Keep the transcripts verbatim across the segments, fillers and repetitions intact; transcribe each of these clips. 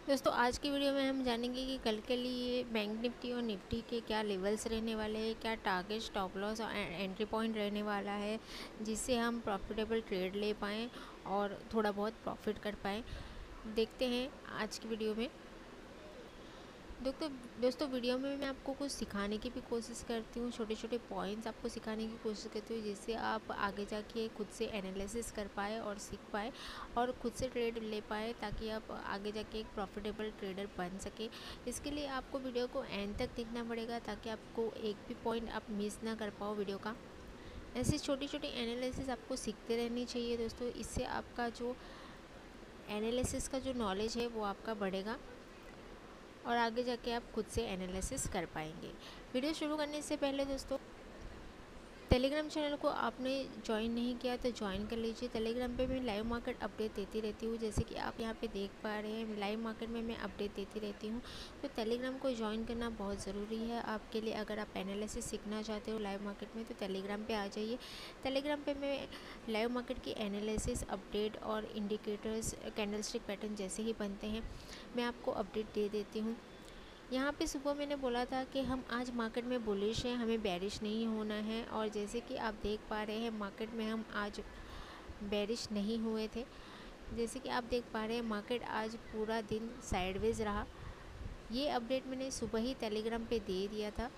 दोस्तों आज की वीडियो में हम जानेंगे कि कल के लिए बैंक निफ्टी और निफ्टी के क्या लेवल्स रहने वाले हैं, क्या टारगेट, स्टॉप लॉस और एंट्री पॉइंट रहने वाला है, जिससे हम प्रॉफिटेबल ट्रेड ले पाएँ और थोड़ा बहुत प्रॉफिट कर पाएँ। देखते हैं आज की वीडियो में। दोस्तों दोस्तों वीडियो में मैं आपको कुछ सिखाने की भी कोशिश करती हूँ, छोटे छोटे पॉइंट्स आपको सिखाने की कोशिश करती हूँ, जिससे आप आगे जाके खुद से एनालिसिस कर पाए और सीख पाए और खुद से ट्रेड ले पाए, ताकि आप आगे जाके एक प्रॉफिटेबल ट्रेडर बन सके। इसके लिए आपको वीडियो को एंड तक देखना पड़ेगा, ताकि आपको एक भी पॉइंट आप मिस ना कर पाओ वीडियो का। ऐसी छोटी छोटी एनालिसिस आपको सीखते रहनी चाहिए दोस्तों। इससे आपका जो एनालिसिस का जो नॉलेज है वो आपका बढ़ेगा और आगे जाके आप खुद से एनालिसिस कर पाएंगे। वीडियो शुरू करने से पहले दोस्तों, टेलीग्राम चैनल को आपने ज्वाइन नहीं किया तो ज्वाइन कर लीजिए। टेलीग्राम पे मैं लाइव मार्केट अपडेट देती रहती हूँ, जैसे कि आप यहाँ पे देख पा रहे हैं लाइव मार्केट में मैं अपडेट देती रहती हूँ। तो टेलीग्राम को ज्वाइन करना बहुत ज़रूरी है आपके लिए। अगर आप एनालिसिस सीखना चाहते हो लाइव मार्केट में तो टेलीग्राम पर आ जाइए। टेलीग्राम पर मैं लाइव मार्केट की एनालिसिस, अपडेट और इंडिकेटर्स, कैंडलस्टिक पैटर्न जैसे ही बनते हैं मैं आपको अपडेट दे देती हूँ। यहाँ पे सुबह मैंने बोला था कि हम आज मार्केट में बुलिश हैं, हमें बेरिश नहीं होना है, और जैसे कि आप देख पा रहे हैं मार्केट में हम आज बेरिश नहीं हुए थे। जैसे कि आप देख पा रहे हैं मार्केट आज पूरा दिन साइडवेज रहा। ये अपडेट मैंने सुबह ही टेलीग्राम पे दे दिया था।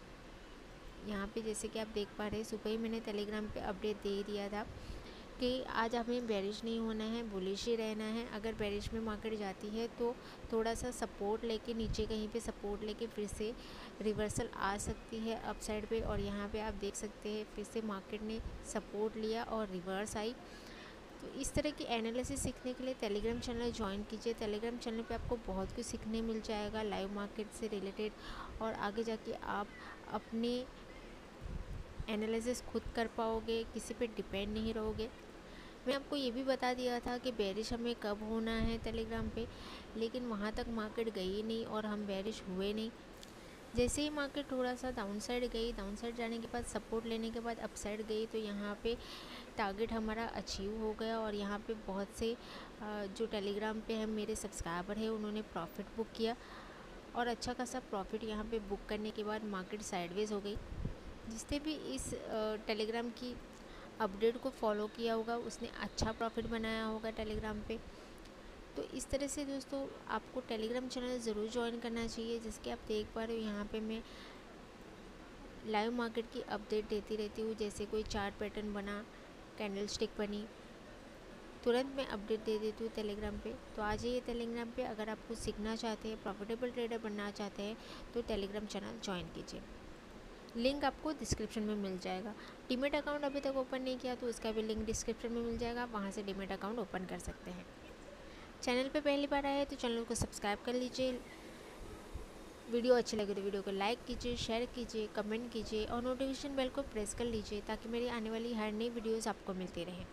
यहाँ पे जैसे कि आप देख पा रहे हैं सुबह ही मैंने टेलीग्राम पे अपडेट दे दिया था कि आज हमें बेरिश नहीं होना है, बुलिश ही रहना है। अगर बेरिश में मार्केट जाती है तो थोड़ा सा सपोर्ट लेके, नीचे कहीं पे सपोर्ट लेके फिर से रिवर्सल आ सकती है अपसाइड पे। और यहाँ पे आप देख सकते हैं फिर से मार्केट ने सपोर्ट लिया और रिवर्स आई। तो इस तरह की एनालिसिस सीखने के लिए टेलीग्राम चैनल ज्वाइन कीजिए। टेलीग्राम चैनल पे आपको बहुत कुछ सीखने मिल जाएगा लाइव मार्केट से रिलेटेड, और आगे जाके आप अपने एनालिसिस खुद कर पाओगे, किसी पे डिपेंड नहीं रहोगे। मैं आपको ये भी बता दिया था कि बेरिश हमें कब होना है टेलीग्राम पे, लेकिन वहाँ तक मार्केट गई नहीं और हम बेरिश हुए नहीं। जैसे ही मार्केट थोड़ा सा डाउन साइड गई, डाउन साइड जाने के बाद सपोर्ट लेने के बाद अप साइड गई, तो यहाँ पे टारगेट हमारा अचीव हो गया। और यहाँ पे बहुत से जो टेलीग्राम पे है मेरे सब्सक्राइबर है उन्होंने प्रॉफिट बुक किया, और अच्छा खासा प्रॉफिट यहाँ पे बुक करने के बाद मार्केट साइडवेज हो गई। जिसने भी इस टेलीग्राम की अपडेट को फॉलो किया होगा उसने अच्छा प्रॉफिट बनाया होगा टेलीग्राम पे। तो इस तरह से दोस्तों आपको टेलीग्राम चैनल ज़रूर ज्वाइन करना चाहिए। जिसके आप देख पा रहे हो यहाँ पे मैं लाइव मार्केट की अपडेट देती रहती हूँ। जैसे कोई चार्ट पैटर्न बना, कैंडल स्टिक बनी, तुरंत मैं अपडेट दे देती हूँ टेलीग्राम पे। तो आ जाइए टेलीग्राम पे। अगर आप कुछ सीखना चाहते हैं, प्रॉफिटेबल ट्रेडर बनना चाहते हैं तो टेलीग्राम चैनल ज्वाइन कीजिए। लिंक आपको डिस्क्रिप्शन में मिल जाएगा। डीमेट अकाउंट अभी तक ओपन नहीं किया तो उसका भी लिंक डिस्क्रिप्शन में मिल जाएगा, वहाँ से डीमेट अकाउंट ओपन कर सकते हैं। चैनल पे पहली बार आए तो चैनल को सब्सक्राइब कर लीजिए। वीडियो अच्छी लगे तो वीडियो को लाइक कीजिए, शेयर कीजिए, कमेंट कीजिए और नोटिफिकेशन बेल को प्रेस कर लीजिए, ताकि मेरी आने वाली हर नई वीडियोज़ आपको मिलती रहें।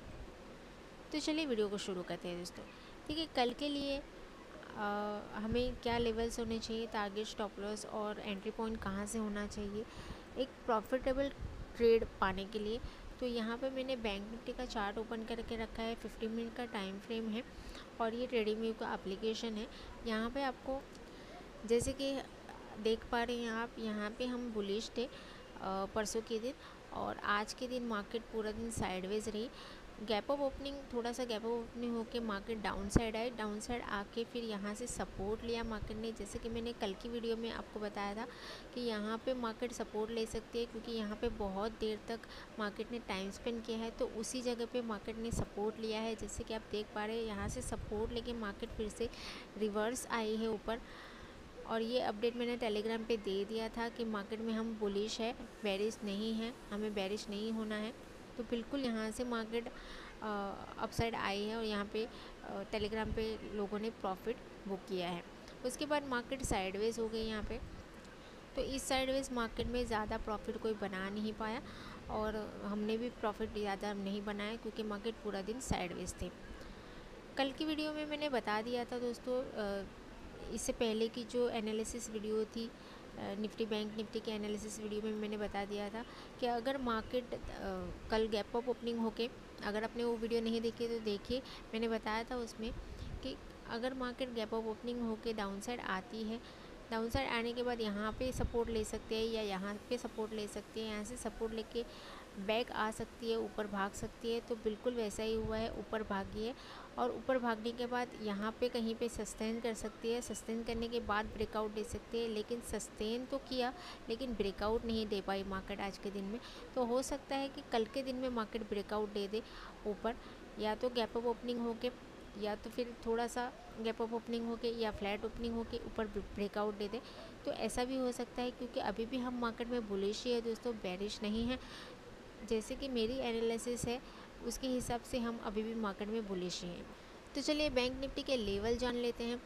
तो चलिए वीडियो को शुरू करते हैं दोस्तों। ठीक है, कल के लिए आ, हमें क्या लेवल्स होने चाहिए, टारगेट, स्टॉप लॉस और एंट्री पॉइंट कहाँ से होना चाहिए एक प्रॉफिटेबल ट्रेड पाने के लिए। तो यहाँ पे मैंने बैंक निफ्टी का चार्ट ओपन करके रखा है। फिफ्टी मिनट का टाइम फ्रेम है और ये ट्रेडिंग व्यू का एप्लीकेशन है। यहाँ पे आपको जैसे कि देख पा रहे हैं आप, यहाँ पे हम बुलिश थे परसों के दिन, और आज के दिन मार्केट पूरा दिन साइडवेज रही। गैप ऑफ ओपनिंग, थोड़ा सा गैप ऑफ ओपनिंग होके मार्केट डाउन साइड आए। डाउन साइड आके फिर यहाँ से सपोर्ट लिया मार्केट ने। जैसे कि मैंने कल की वीडियो में आपको बताया था कि यहाँ पे मार्केट सपोर्ट ले सकती है, क्योंकि यहाँ पे बहुत देर तक मार्केट ने टाइम स्पेंड किया है। तो उसी जगह पे मार्केट ने सपोर्ट लिया है। जैसे कि आप देख पा रहे हैं यहाँ से सपोर्ट लेके मार्केट फिर से रिवर्स आई है ऊपर। और ये अपडेट मैंने टेलीग्राम पे दे दिया था कि मार्केट में हम बुलिश है, बेरिश नहीं है, हमें बेरिश नहीं होना है। तो बिल्कुल यहाँ से मार्केट अपसाइड आई है और यहाँ पे टेलीग्राम पे लोगों ने प्रॉफिट बुक किया है। उसके बाद मार्केट साइडवेज हो गई यहाँ पे। तो इस साइडवेज मार्केट में ज़्यादा प्रॉफिट कोई बना नहीं पाया, और हमने भी प्रॉफिट ज़्यादा नहीं बनाया क्योंकि मार्केट पूरा दिन साइडवेज थे। कल की वीडियो में मैंने बता दिया था दोस्तों, इससे पहले की जो एनालिसिस वीडियो थी निफ्टी बैंक निफ्टी के एनालिसिस वीडियो में मैंने बता दिया था कि अगर मार्केट कल गैप अप ओपनिंग होके, अगर आपने वो वीडियो नहीं देखी तो देखिए, मैंने बताया था उसमें कि अगर मार्केट गैप अप ओपनिंग होके डाउन साइड आती है, डाउन साइड आने के बाद यहाँ पे सपोर्ट ले सकते हैं या यहाँ पे सपोर्ट ले सकती है, यहाँ से सपोर्ट लेके बैक आ सकती है, ऊपर भाग सकती है। तो बिल्कुल वैसा ही हुआ है, ऊपर भागी है और ऊपर भागने के बाद यहाँ पे कहीं पे सस्टेन कर सकती है। सस्टेन करने के बाद ब्रेकआउट दे सकती है, लेकिन सस्टेन तो किया लेकिन ब्रेकआउट नहीं दे पाई मार्केट आज के दिन में। तो हो सकता है कि कल के दिन में मार्केट ब्रेकआउट दे दे ऊपर, या तो गैप अप ओपनिंग होके या तो फिर थोड़ा सा गैप अप ओपनिंग होके या फ्लैट ओपनिंग होके ऊपर ब्रेकआउट दे दे। तो ऐसा भी हो सकता है, क्योंकि अभी भी हम मार्केट में बुलिश ही है दोस्तों, बेरिश नहीं है। जैसे कि मेरी एनालिसिस है उसके हिसाब से हम अभी भी मार्केट में बुलिश ही हैं। तो चलिए बैंक निफ्टी के लेवल जान लेते हैं।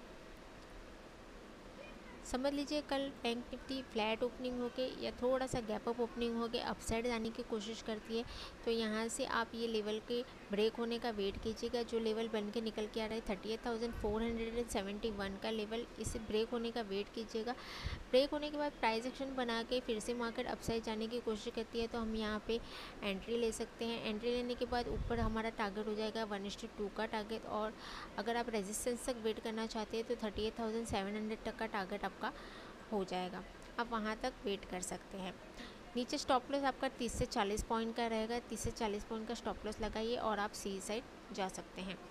समझ लीजिए कल बैंक निफ्टी फ्लैट ओपनिंग होके या थोड़ा सा गैप अप ओपनिंग होके अपसाइड जाने की कोशिश करती है, तो यहाँ से आप ये लेवल के ब्रेक होने का वेट कीजिएगा। जो लेवल बन के निकल के आ रहा है thirty eight thousand four hundred and seventy one का लेवल, इसे ब्रेक होने का वेट कीजिएगा। ब्रेक होने के बाद प्राइस एक्शन बना के फिर से मार्केट अपसाइड जाने की कोशिश करती है, तो हम यहाँ पे एंट्री ले सकते हैं। एंट्री लेने के बाद ऊपर हमारा टारगेट हो जाएगा वन इस टू टू का टारगेट, और अगर आप रेजिस्टेंस तक वेट करना चाहते हैं तो thirty eight thousand seven hundred तक का टारगेट आपका हो जाएगा, आप वहाँ तक वेट कर सकते हैं। नीचे स्टॉप लॉस आपका तीस से चालीस पॉइंट का रहेगा, तीस से चालीस पॉइंट का स्टॉप लॉस लगाइए और आप सी साइड जा सकते हैं।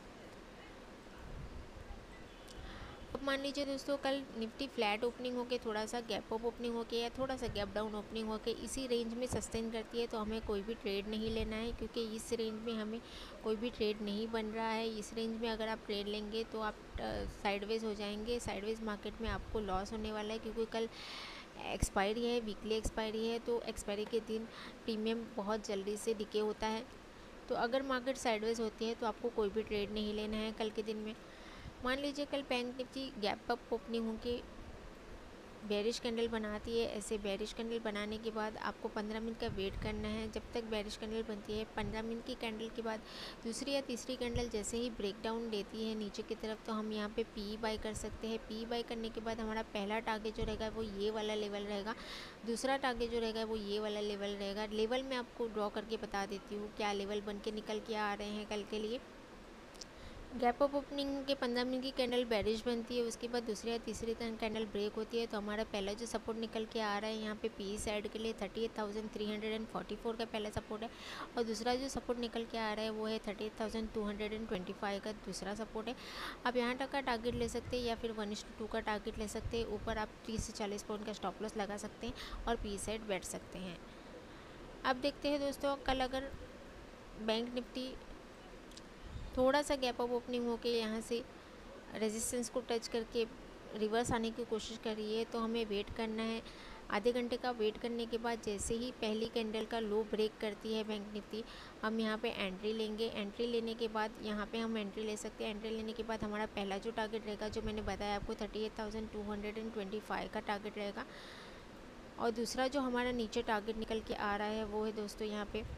अब मान लीजिए दोस्तों कल निफ्टी फ्लैट ओपनिंग होके थोड़ा सा गैप अप ओपनिंग होके या थोड़ा सा गैप डाउन ओपनिंग होके इसी रेंज में सस्टेन करती है, तो हमें कोई भी ट्रेड नहीं लेना है, क्योंकि इस रेंज में हमें कोई भी ट्रेड नहीं बन रहा है। इस रेंज में अगर आप ट्रेड लेंगे तो आप साइडवेज हो जाएंगे, साइडवेज मार्केट में आपको लॉस होने वाला है, क्योंकि कल एक्सपायरी है, वीकली एक्सपायरी है, तो एक्सपायरी के दिन प्रीमियम बहुत जल्दी से डिके होता है। तो अगर मार्केट साइडवेज होती है तो आपको कोई भी ट्रेड नहीं लेना है कल के दिन में। मान लीजिए कल bank Nifty gap up opening होके बेरिश कैंडल बनाती है, ऐसे बेरिश कैंडल बनाने के बाद आपको पंद्रह मिनट का वेट करना है जब तक बेरिश कैंडल बनती है। पंद्रह मिनट की कैंडल के बाद दूसरी या तीसरी कैंडल जैसे ही ब्रेकडाउन देती है नीचे की तरफ, तो हम यहाँ पे पी बाई कर सकते हैं। पी बाई करने के बाद हमारा पहला टारगेट जो रहेगा वो ये वाला लेवल रहेगा, दूसरा टारगेट जो रहेगा वो ये वाला लेवल रहेगा। लेवल मैं आपको ड्रॉ करके बता देती हूँ क्या लेवल बन के निकल के आ रहे हैं कल के लिए। गैप अप ओपनिंग के पंद्रह मिनट की कैंडल बेरिश बनती है, उसके बाद दूसरी या तीसरी कैंडल ब्रेक होती है, तो हमारा पहला जो सपोर्ट निकल के आ रहा है यहाँ पे पी साइड के लिए thirty eight thousand three hundred and forty four का पहला सपोर्ट है, और दूसरा जो सपोर्ट निकल के आ रहा है वो है thirty eight thousand two hundred and twenty five का दूसरा सपोर्ट है। आप यहाँ तक का टारगेट ले सकते हैं या फिर वन इस टू का टारगेट ले सकते हैं। ऊपर आप तीस से चालीस पॉइंट का स्टॉप लॉस लगा सकते हैं और पी साइड बैठ सकते हैं। अब देखते हैं दोस्तों कल अगर बैंक निफ्टी थोड़ा सा गैप अप ओपनिंग होके यहाँ से रेजिस्टेंस को टच करके रिवर्स आने की कोशिश कर रही है, तो हमें वेट करना है। आधे घंटे का वेट करने के बाद जैसे ही पहली कैंडल का लो ब्रेक करती है बैंक निफ्टी, हम यहाँ पे एंट्री लेंगे। एंट्री लेने के बाद यहाँ पे हम एंट्री ले सकते हैं। एंट्री लेने के बाद हमारा पहला जो टारगेट रहेगा जो मैंने बताया आपको thirty eight thousand two hundred and twenty five का टारगेट रहेगा, और दूसरा जो हमारा नीचे टारगेट निकल के आ रहा है वो है दोस्तों यहाँ पे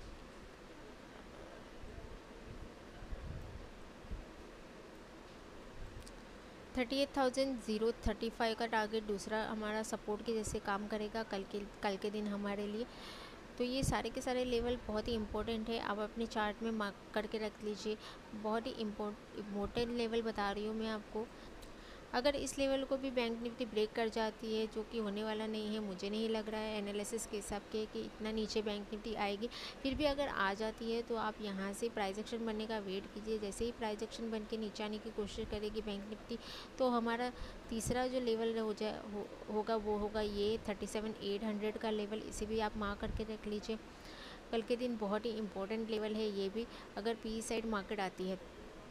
thirty eight thousand zero thirty five का टारगेट दूसरा हमारा सपोर्ट के जैसे काम करेगा कल के कल के दिन हमारे लिए। तो ये सारे के सारे लेवल बहुत ही इंपॉर्टेंट है, आप अपने चार्ट में मार्क करके रख लीजिए। बहुत ही इम्पोर्टेंट लेवल बता रही हूँ मैं आपको। अगर इस लेवल को भी बैंक निफ्टी ब्रेक कर जाती है, जो कि होने वाला नहीं है, मुझे नहीं लग रहा है एनालिसिस के हिसाब के कि इतना नीचे बैंक निफ्टी आएगी, फिर भी अगर आ जाती है तो आप यहाँ से प्राइस एक्शन बनने का वेट कीजिए। जैसे ही प्राइस एक्शन बन के नीचे आने की कोशिश करेगी बैंक निफ्टी, तो हमारा तीसरा जो लेवल हो जाए हो, होगा वो होगा ये थर्टी सेवन एट हंड्रेड का लेवल, इसे भी आप मार्क करके रख लीजिए। कल के दिन बहुत ही इंपॉर्टेंट लेवल है ये भी, अगर पी साइड मार्केट आती है।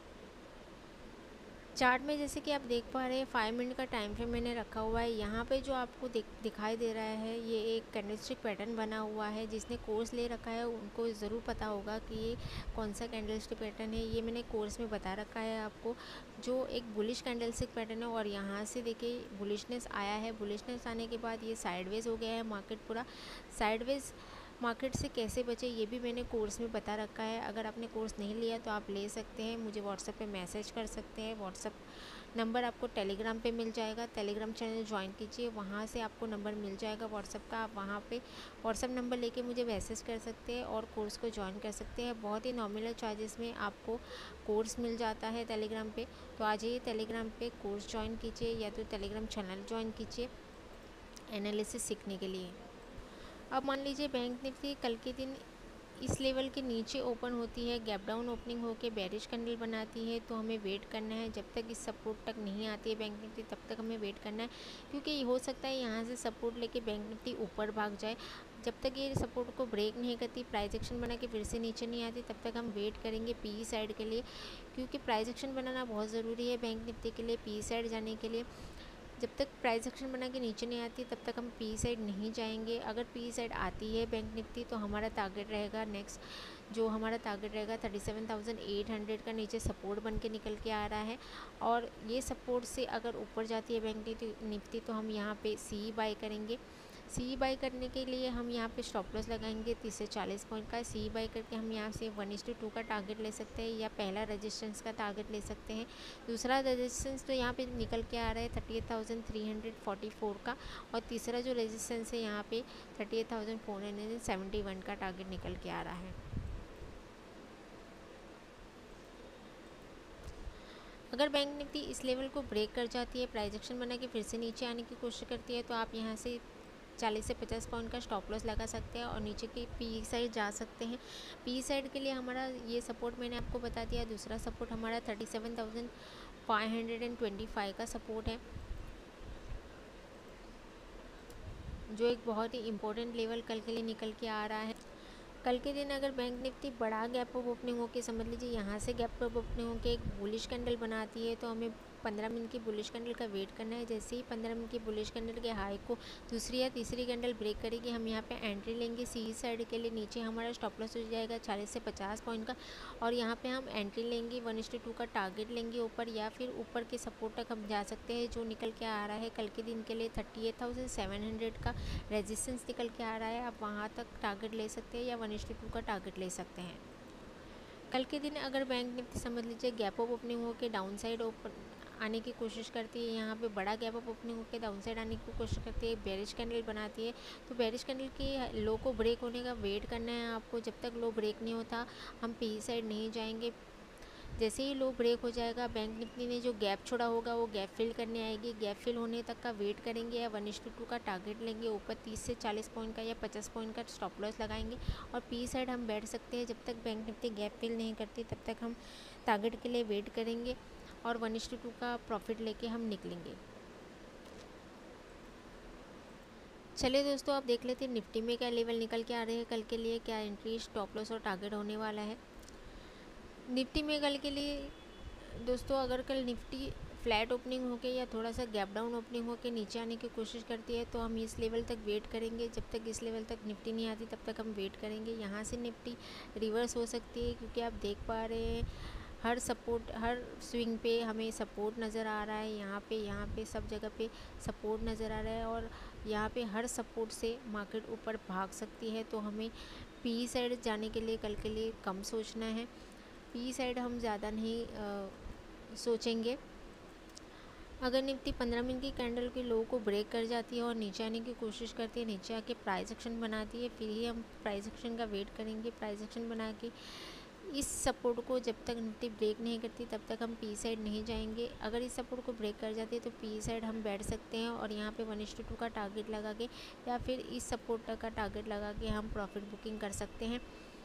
चार्ट में जैसे कि आप देख पा रहे हैं फाइव मिनट का टाइम फ्रेम मैंने रखा हुआ है। यहाँ पे जो आपको दिख दिखाई दे रहा है ये एक कैंडलस्टिक पैटर्न बना हुआ है। जिसने कोर्स ले रखा है उनको ज़रूर पता होगा कि ये कौन सा कैंडलस्टिक पैटर्न है। ये मैंने कोर्स में बता रखा है आपको, जो एक बुलिश कैंडलस्टिक पैटर्न है। और यहाँ से देखिए बुलिशनेस आया है, बुलिशनेस आने के बाद ये साइडवेज हो गया है, मार्केट पूरा साइडवेज मार्केट से कैसे बचे ये भी मैंने कोर्स में बता रखा है। अगर आपने कोर्स नहीं लिया तो आप ले सकते हैं, मुझे व्हाट्सएप पे मैसेज कर सकते हैं। व्हाट्सएप नंबर आपको टेलीग्राम पे मिल जाएगा, टेलीग्राम चैनल ज्वाइन कीजिए, वहाँ से आपको नंबर मिल जाएगा व्हाट्सएप का। आप वहाँ पे व्हाट्सएप नंबर लेके मुझे मैसेज कर सकते हैं और कोर्स को ज्वाइन कर सकते हैं। बहुत ही नॉमिनल चार्जेस में आपको कोर्स मिल जाता है टेलीग्राम पे। तो आ जाइए टेलीग्राम पे, कोर्स ज्वाइन कीजिए या तो टेलीग्राम चैनल ज्वाइन कीजिए एनालिसिस सीखने के लिए। अब मान लीजिए बैंक निफ्टी कल के दिन इस लेवल के नीचे ओपन होती है, गैप डाउन ओपनिंग होके बेरिश कैंडल बनाती है, तो हमें वेट करना है। जब तक इस सपोर्ट तक नहीं आती है बैंक निफ्टी तब तक हमें वेट करना है, क्योंकि हो सकता है यहाँ से सपोर्ट लेके बैंक निफ्टी ऊपर भाग जाए। जब तक ये सपोर्ट को ब्रेक नहीं करती, प्राइस एक्शन बना के फिर से नीचे नहीं आती, तब तक हम वेट करेंगे पी साइड के लिए, क्योंकि प्राइस एक्शन बनाना बहुत ज़रूरी है बैंक निफ्टी के लिए पी साइड जाने के लिए। जब तक प्राइस एक्शन बना के नीचे नहीं आती तब तक हम पी साइड नहीं जाएंगे। अगर पी साइड आती है बैंक निफ्टी तो हमारा टारगेट रहेगा नेक्स्ट, जो हमारा टारगेट रहेगा thirty seven thousand eight hundred का नीचे सपोर्ट बन के निकल के आ रहा है। और ये सपोर्ट से अगर ऊपर जाती है बैंक निफ्टी तो हम यहाँ पे सी बाई करेंगे। सी बाई करने के लिए हम यहाँ पे स्टॉप लॉस लगाएंगे तीस से चालीस पॉइंट का। सी बाई करके हम यहाँ से वन इस टू टू का टारगेट ले सकते हैं या पहला रेजिस्टेंस का टारगेट ले सकते हैं। दूसरा रेजिस्टेंस तो यहाँ पे निकल के आ रहा है thirty eight thousand three hundred forty four का, और तीसरा जो रेजिस्टेंस है यहाँ पे thirty eight thousand four hundred seventy one का टारगेट निकल के आ रहा है। अगर बैंक निफ्टी इस लेवल को ब्रेक कर जाती है, प्राइस एक्शन बना के फिर से नीचे आने की कोशिश करती है, तो आप यहाँ से चालीस से पचास पॉइंट का स्टॉप लॉस लगा सकते हैं और नीचे की पी साइड जा सकते हैं। पी साइड के लिए हमारा ये सपोर्ट मैंने आपको बता दिया। दूसरा सपोर्ट हमारा thirty seven thousand five hundred and twenty five का सपोर्ट है, जो एक बहुत ही इम्पोर्टेंट लेवल कल के लिए निकल के आ रहा है। कल के दिन अगर बैंक निफ्टी बड़ा गैप अप ओपनिंग होकर, समझ लीजिए यहाँ से गैप अप ओपनिंग होकर एक बुलिश कैंडल बनाती है, तो हमें पंद्रह मिनट की बुलिश कैंडल का वेट करना है। जैसे ही पंद्रह मिनट की बुलिश कैंडल के हाई को दूसरी या तीसरी कैंडल ब्रेक करेगी, हम यहाँ पे एंट्री लेंगे सी साइड के लिए। नीचे हमारा स्टॉप लॉस हो जाएगा चालीस से पचास पॉइंट का, और यहाँ पे हम एंट्री लेंगे वन इस टू टू का टारगेट लेंगे ऊपर, या फिर ऊपर के सपोर्ट तक हम जा सकते हैं जो निकल के आ रहा है कल के दिन के लिए thirty eight thousand seven hundred का रेजिस्टेंस निकल के आ रहा है। आप वहाँ तक टारगेट ले सकते हैं या वन इस टू टू का टारगेट ले सकते हैं। कल के दिन अगर बैंक निफ्टी समझ लीजिए गैप अप ओपनिंग होकर डाउन साइड ओपन आने की कोशिश करती है, यहाँ पे बड़ा गैप अप ओपनिंग होकर डाउन साइड आने की कोशिश करती है, बेरिश कैंडल बनाती है, तो बेरिश कैंडल की लो को ब्रेक होने का वेट करना है आपको। जब तक लो ब्रेक नहीं होता हम पी साइड नहीं जाएंगे। जैसे ही लो ब्रेक हो जाएगा, बैंक निफ्टी ने जो गैप छोड़ा होगा वो गैप फिल करने आएगी। गैप फिल होने तक का वेट करेंगे या वन इस टू टू का टारगेट लेंगे ऊपर तीस से चालीस पॉइंट का या पचास पॉइंट का स्टॉप लॉस लगाएंगे, और पी साइड हम बैठ सकते हैं। जब तक बैंक निफ्टी गैप फिल नहीं करती तब तक हम टारगेट के लिए वेट करेंगे और वन इस टू टू का प्रॉफिट लेके हम निकलेंगे। चलिए दोस्तों, आप देख लेते हैं निफ्टी में क्या लेवल निकल के आ रहे हैं कल के लिए, क्या एंट्री, स्टॉप लॉस और टारगेट होने वाला है। निफ्टी में कल के लिए दोस्तों, अगर कल निफ्टी फ्लैट ओपनिंग होके या थोड़ा सा गैप डाउन ओपनिंग होके नीचे आने की कोशिश करती है, तो हम इस लेवल तक वेट करेंगे। जब तक इस लेवल तक निफ्टी नहीं आती तब तक हम वेट करेंगे। यहाँ से निफ्टी रिवर्स हो सकती है, क्योंकि आप देख पा रहे हैं हर सपोर्ट, हर स्विंग पे हमें सपोर्ट नज़र आ रहा है। यहाँ पे यहाँ पे सब जगह पे सपोर्ट नज़र आ रहा है, और यहाँ पे हर सपोर्ट से मार्केट ऊपर भाग सकती है। तो हमें पी साइड जाने के लिए कल के लिए कम सोचना है, पी साइड हम ज़्यादा नहीं आ, सोचेंगे। अगर निफ्टी पंद्रह मिनट की कैंडल के लो को ब्रेक कर जाती है और नीचे आने की कोशिश करती है, नीचे आके प्राइस एक्शन बनाती है, फिर ही हम प्राइस एक्शन का वेट करेंगे। प्राइस एक्शन बना के इस सपोर्ट को जब तक निफ्टी ब्रेक नहीं करती तब तक हम पी साइड नहीं जाएंगे। अगर इस सपोर्ट को ब्रेक कर जाती है तो पी साइड हम बैठ सकते हैं और यहाँ पे वन इस टू टू का टारगेट लगा के या फिर इस सपोर्ट का टारगेट लगा के हम प्रॉफिट बुकिंग कर सकते हैं।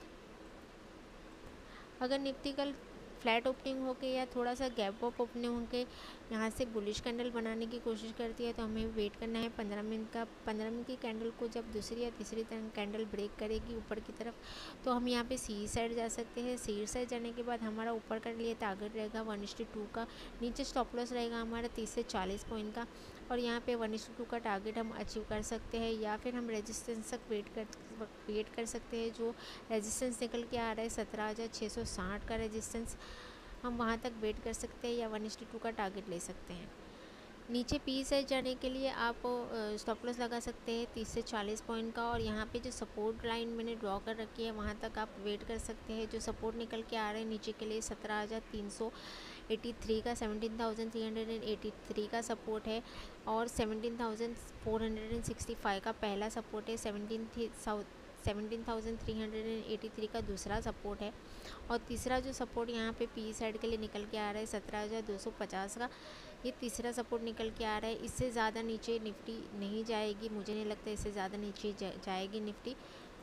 अगर निफ्टी कल फ्लैट ओपनिंग होके या थोड़ा सा गैप अप ओपनिंग होके यहाँ से बुलिश कैंडल बनाने की कोशिश करती है, तो हमें वेट करना है पंद्रह मिनट का। पंद्रह मिनट की कैंडल को जब दूसरी या तीसरी कैंडल ब्रेक करेगी ऊपर की तरफ, तो हम यहाँ पे सी साइड जा सकते हैं। सी साइड जाने के बाद हमारा ऊपर का लिए टारगेट रहेगा वन इस टू टू का, नीचे स्टॉप लॉस रहेगा हमारा तीस से चालीस पॉइंट का, और यहाँ पे वन इस टू टू का टारगेट हम अचीव कर सकते हैं। या फिर हम रेजिस्टेंस तक वेट कर वेट कर सकते हैं। जो रेजिस्टेंस निकल के आ रहा है सत्रह हज़ार छः सौ साठ का रेजिस्टेंस, हम वहाँ तक वेट कर सकते हैं या वन इस टू टू का टारगेट ले सकते हैं। नीचे पी साइड जाने के लिए आप स्टॉप लॉस लगा सकते हैं तीस से चालीस पॉइंट का, और यहाँ पे जो सपोर्ट लाइन मैंने ड्रॉ कर रखी है वहाँ तक आप वेट कर सकते हैं। जो सपोर्ट निकल के आ रहे हैं नीचे के लिए सत्रह हज़ार तीन सौ एटी थ्री का seventeen thousand three hundred and eighty three का सपोर्ट है, और seventeen thousand four hundred and sixty five का पहला सपोर्ट है, seventeen seventeen thousand three hundred and eighty three का दूसरा सपोर्ट है, और तीसरा जो सपोर्ट यहाँ पे पी साइड के लिए निकल के आ रहा है सत्रह हज़ार दो सौ पचास का, ये तीसरा सपोर्ट निकल के आ रहा है। इससे ज़्यादा नीचे निफ्टी नहीं जाएगी, मुझे नहीं लगता इससे ज़्यादा नीचे जा, जाएगी निफ्टी।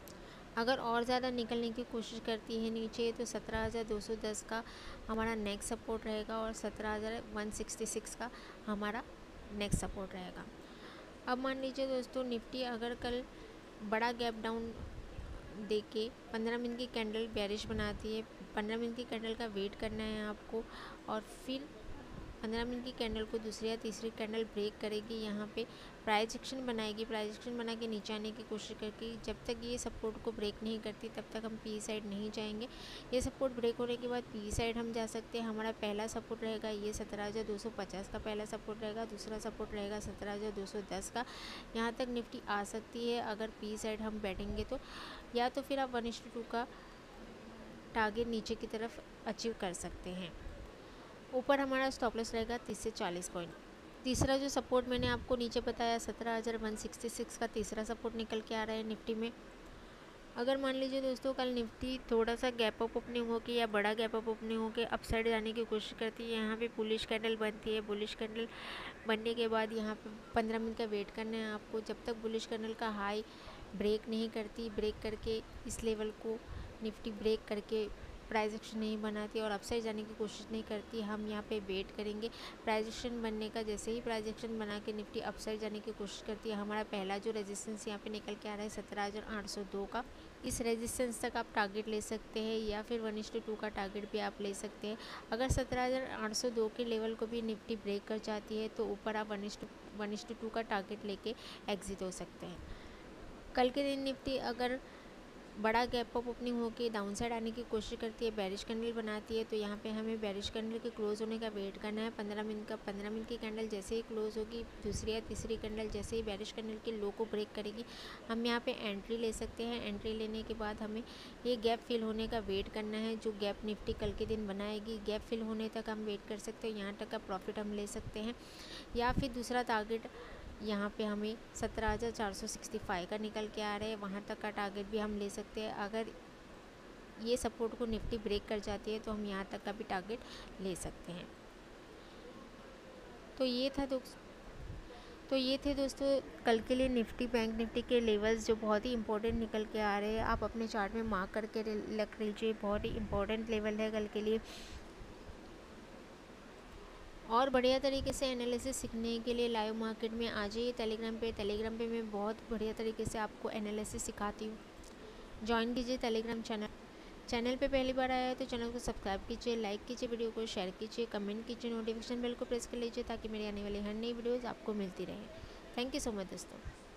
अगर और ज़्यादा निकलने की कोशिश करती है नीचे तो सत्रह हज़ार दो सौ दस का हमारा नेक्स्ट सपोर्ट रहेगा, और सत्रह हज़ार वन सिक्सटी सिक्स का हमारा नेक्स्ट सपोर्ट रहेगा। अब मान लीजिए दोस्तों निफ्टी अगर कल बड़ा गैप डाउन देके पंद्रह मिनट की कैंडल बेरिश बनाती है, पंद्रह मिनट की कैंडल का वेट करना है आपको, और फिर पंद्रह मिनट की कैंडल को दूसरी या तीसरी कैंडल ब्रेक करेगी, यहाँ पे प्राइस एक्शन बनाएगी, प्राइस एक्शन बना के नीचे आने की कोशिश करके जब तक ये सपोर्ट को ब्रेक नहीं करती तब तक हम पी साइड नहीं जाएंगे। ये सपोर्ट ब्रेक होने के बाद पी साइड हम जा सकते हैं। हमारा पहला सपोर्ट रहेगा ये सत्रह हज़ार दो सौ पचास का पहला सपोर्ट रहेगा, दूसरा सपोर्ट रहेगा सत्रह हज़ार दो सौ दस का। यहाँ तक निफ्टी आ सकती है अगर पी साइड हम बैठेंगे तो, या तो फिर आप वन इस टू का टारगेट नीचे की तरफ अचीव कर सकते हैं। ऊपर हमारा स्टॉप लॉस रहेगा तीस से चालीस पॉइंट। तीसरा जो सपोर्ट मैंने आपको नीचे बताया सत्रह हज़ार वन सिक्सटी सिक्स का तीसरा सपोर्ट निकल के आ रहा है निफ्टी में। अगर मान लीजिए दोस्तों कल निफ्टी थोड़ा सा गैप अप ओपनिंग होके या बड़ा गैप अप ओपनिंग होके अप साइड जाने की कोशिश करती है, यहाँ पे बुलिश कैंडल बनती है। बुलिश कैंडल बनने के बाद यहाँ पे पंद्रह मिनट का वेट करना है आपको, जब तक बुलिश कैंडल का हाई ब्रेक नहीं करती, ब्रेक करके इस लेवल को निफ्टी ब्रेक करके प्राइस एक्शन नहीं बनाती और अपसाइड जाने की कोशिश नहीं करती, हम यहाँ पे वेट करेंगे प्राइस एक्शन बनने का। जैसे ही प्राइस एक्शन बना के निफ्टी अपसाइड जाने की कोशिश करती है, हमारा पहला जो रेजिस्टेंस यहाँ पे निकल के आ रहा है सत्रह हज़ार आठ सौ दो का, इस रेजिस्टेंस तक आप टारगेट ले सकते हैं, या फिर वन इस टू टू का टारगेट भी आप ले सकते हैं। अगर सत्रह हज़ार आठ सौ दो के लेवल को भी निफ्टी ब्रेक कर जाती है तो ऊपर आप one is to one is to two का टारगेट लेके एग्जिट हो सकते हैं। कल के दिन निफ्टी अगर बड़ा गैप अप ओपनिंग होकर डाउन साइड आने की कोशिश करती है, बेरिश कैंडल बनाती है, तो यहाँ पे हमें बेरिश कैंडल के क्लोज होने का वेट करना है पंद्रह मिनट का। पंद्रह मिनट की कैंडल जैसे ही क्लोज होगी, दूसरी या तीसरी कैंडल जैसे ही बेरिश कैंडल के लो को ब्रेक करेगी, हम यहाँ पे एंट्री ले सकते हैं। एंट्री लेने के बाद हमें ये गैप फिल होने का वेट करना है, जो गैप निफ्टी कल के दिन बनाएगी। गैप फिल होने तक हम वेट कर सकते हैं, यहाँ तक का प्रॉफिट हम ले सकते हैं, या फिर दूसरा टारगेट यहाँ पे हमें सत्रह हज़ार चार सौ सिक्सटी फाइव का निकल के आ रहे हैं, वहाँ तक का टारगेट भी हम ले सकते हैं। अगर ये सपोर्ट को निफ्टी ब्रेक कर जाती है तो हम यहाँ तक का भी टारगेट ले सकते हैं। तो ये था दोस्तों तो ये थे दोस्तों कल के लिए निफ्टी बैंक निफ्टी के लेवल्स जो बहुत ही इंपॉर्टेंट निकल के आ रहे हैं। आप अपने चार्ट में मार्क करके रख लीजिए, बहुत ही इंपॉर्टेंट लेवल है कल के लिए। और बढ़िया तरीके से एनालिसिस सीखने के लिए लाइव मार्केट में आ जाइए टेलीग्राम पे। टेलीग्राम पे मैं बहुत बढ़िया तरीके से आपको एनालिसिस सिखाती हूँ, ज्वाइन कीजिए टेलीग्राम चैनल। चैनल पे पहली बार आया है तो चैनल को सब्सक्राइब कीजिए, लाइक कीजिए, वीडियो को शेयर कीजिए, कमेंट कीजिए, नोटिफिकेशन बेल को प्रेस कर लीजिए ताकि मेरी आने वाली हर नई वीडियोज़ आपको मिलती रहे। थैंक यू सो मच दोस्तों।